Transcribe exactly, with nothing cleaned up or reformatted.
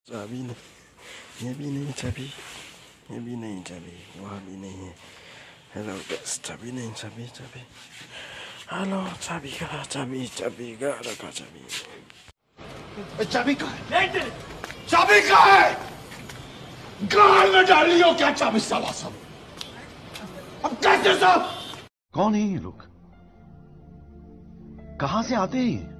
चाबी नहीं, ये भी नहीं चाबी, ये भी नहीं चाबी, वहाँ भी नहीं है। हेलो गैस, चाबी नहीं, चाबी चाबी, हेलो चाबी का चाबी, चाबी का रखा चाबी, चाबी कहाँ है? चाबी कहाँ है? गाल में डाली हो क्या चाबी साला सब? अब कैसे सब? कौन है ये लोग? कहां से आते हैं?